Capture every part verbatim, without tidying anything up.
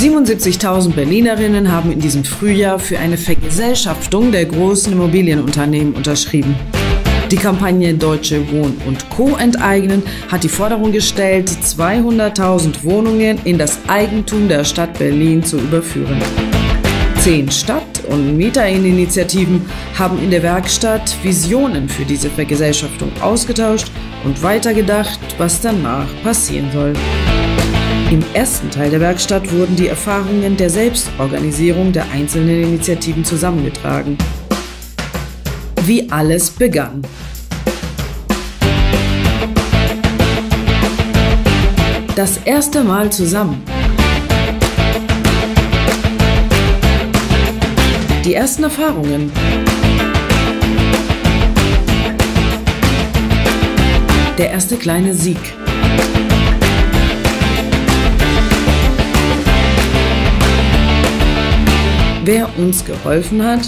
siebenundsiebzigtausend Berlinerinnen haben in diesem Frühjahr für eine Vergesellschaftung der großen Immobilienunternehmen unterschrieben. Die Kampagne Deutsche Wohnen und Co. enteignen hat die Forderung gestellt, zweihunderttausend Wohnungen in das Eigentum der Stadt Berlin zu überführen. Zehn Stadt- und Mieterinitiativen haben in der Werkstatt Visionen für diese Vergesellschaftung ausgetauscht und weitergedacht, was danach passieren soll. Im ersten Teil der Werkstatt wurden die Erfahrungen der Selbstorganisierung der einzelnen Initiativen zusammengetragen. Wie alles begann. Das erste Mal zusammen. Die ersten Erfahrungen. Der erste kleine Sieg. Wer uns geholfen hat?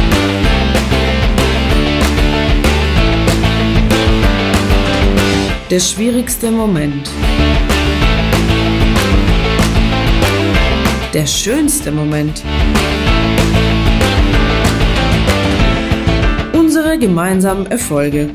Der schwierigste Moment. Der schönste Moment. Unsere gemeinsamen Erfolge.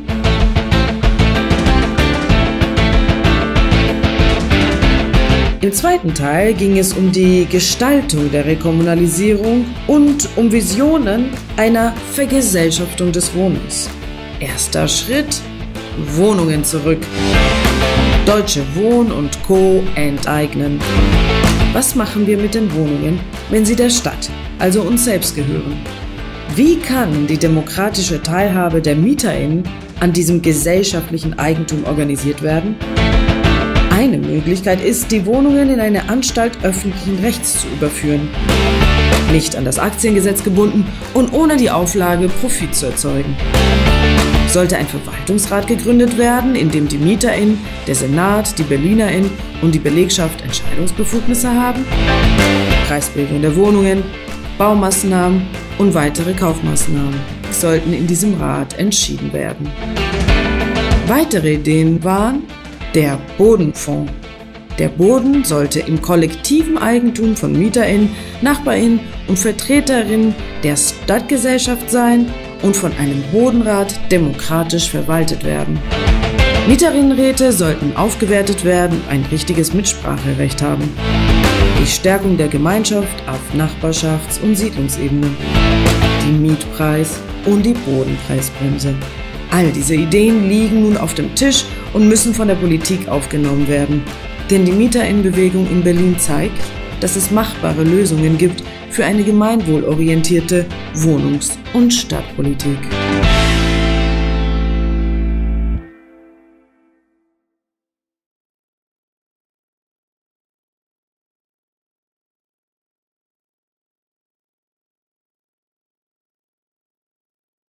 Im zweiten Teil ging es um die Gestaltung der Rekommunalisierung und um Visionen einer Vergesellschaftung des Wohnens. Erster Schritt: Wohnungen zurück. Deutsche Wohnen und Co. enteignen. Was machen wir mit den Wohnungen, wenn sie der Stadt, also uns selbst gehören? Wie kann die demokratische Teilhabe der MieterInnen an diesem gesellschaftlichen Eigentum organisiert werden? Eine Möglichkeit ist, die Wohnungen in eine Anstalt öffentlichen Rechts zu überführen. Nicht an das Aktiengesetz gebunden und ohne die Auflage, Profit zu erzeugen. Sollte ein Verwaltungsrat gegründet werden, in dem die MieterInnen, der Senat, die BerlinerInnen und die Belegschaft Entscheidungsbefugnisse haben? Preisbildung der Wohnungen, Baumaßnahmen und weitere Kaufmaßnahmen sollten in diesem Rat entschieden werden. Weitere Ideen waren der Bodenfonds. Der Boden sollte im kollektiven Eigentum von MieterInnen, NachbarInnen und VertreterInnen der Stadtgesellschaft sein und von einem Bodenrat demokratisch verwaltet werden. Mieterinnenräte sollten aufgewertet werden und ein richtiges Mitspracherecht haben. Die Stärkung der Gemeinschaft auf Nachbarschafts- und Siedlungsebene. Die Mietpreis- und die Bodenpreisbremse. All diese Ideen liegen nun auf dem Tisch und müssen von der Politik aufgenommen werden. Denn die MieterInnenbewegung in Berlin zeigt, dass es machbare Lösungen gibt für eine gemeinwohlorientierte Wohnungs- und Stadtpolitik.